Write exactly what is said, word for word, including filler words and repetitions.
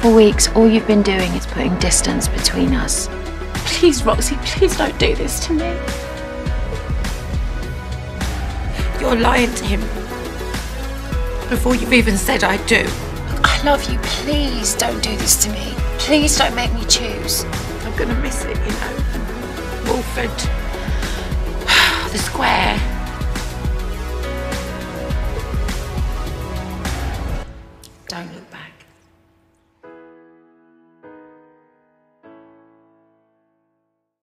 For weeks, all you've been doing is putting distance between us. Please, Roxy, please don't do this to me. You're lying to him before you've even said I do. I love you. Please don't do this to me. Please don't make me choose. I'm gonna miss it, you know. Wolford, the square.